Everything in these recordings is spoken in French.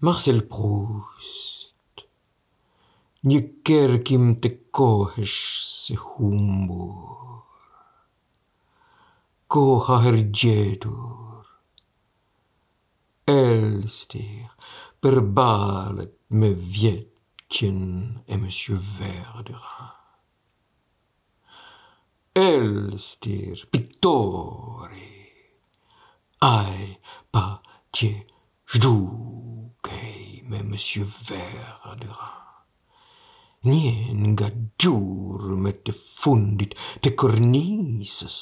Marcel Proust. Nykker kim te kohes se humbur. Koha herjedur. Elstir per balet me Vietjen et Monsieur Verdurin. Elstir pictori. Ai pa tie jdukei me Monsieur Verdurin. Nien gadjur met te fundit te cornises.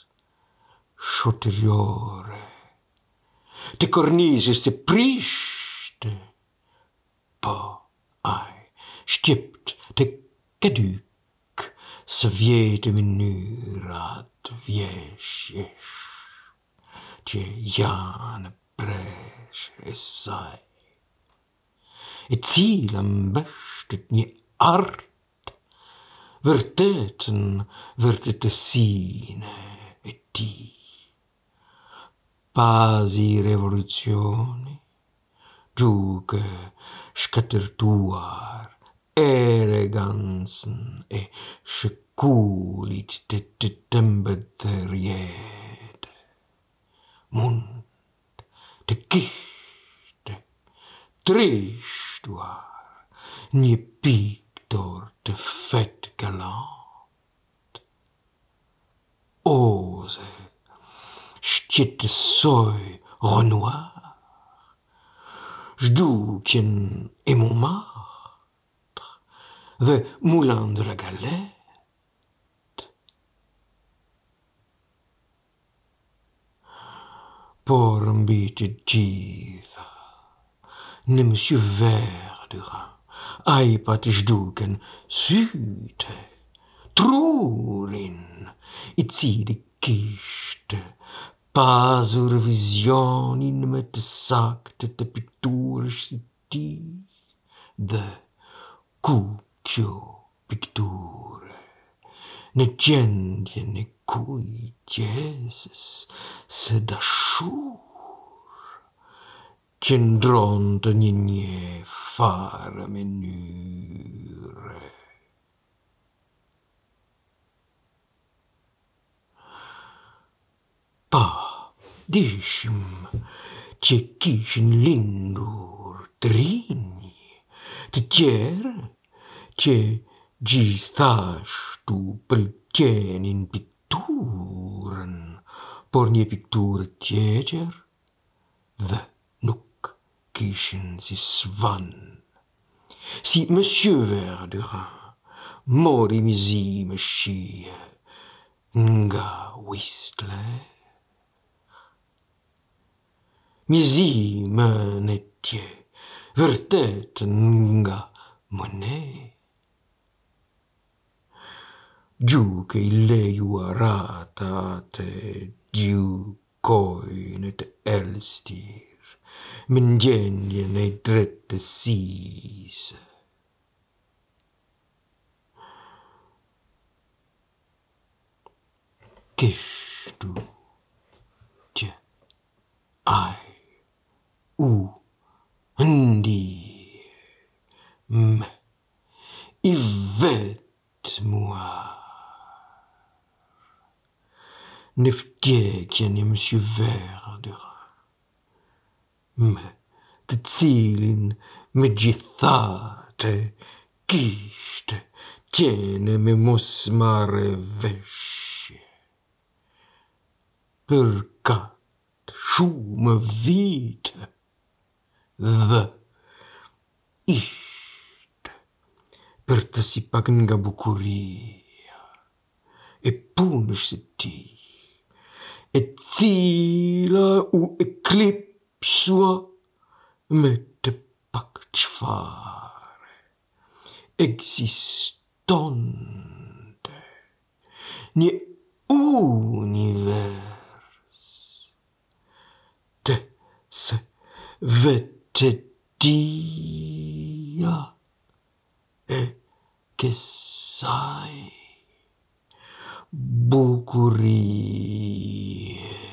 Schoteriore. Te cornises te priste. Pa ai stipt te kaduk. Sviete minurat viesjes. Tje jane pres essai. Et zilam bestet nie art. Verteten vertete sine et ti. Pasi revoluzioni. Giuge scattertuar. Eregansen e sekulit te tembetheriede. Mund te kichte. Tristuar. Nie pictor te fet galant. Ose, stitte soi Renoir. Jdukien et Montmartre, the Moulin de la Galette. Pormbite githa, ne Monsieur Verdurin. Ai pat jdouken syte, trurin, it side kiste, pasur visionin met sakte te pictures siti, de cucchio picture, ne gentien ne cui tieses se da shur. Cendronte nigne fare menure. Pa, dicim, ce kishin lindur trini, te tiere, ce gistastu pel tienin picturen, por nie picture tieger, the kishin si svan. Si Monsieur Verdurin, mori misi me schie, nga Whistler. Misi me netie, vertet nga Monet. Giù che il leiu aratate, giù coinet elstir. Men gjenjen ei drette sise. Kishtu, tje, ai, ndi, me, ivet moi. Neftiekjen et Monsieur Verdurin. Me, te zilin, me githate, kiste, tiene me mosmare vesce. Percat, schume vite, the, iste, per te si pagnga bucuria, e punus se ti, et zila u eclipse, sua mette pacfare, existonte, nie univers, te se vetetia, e che sai, bucurie.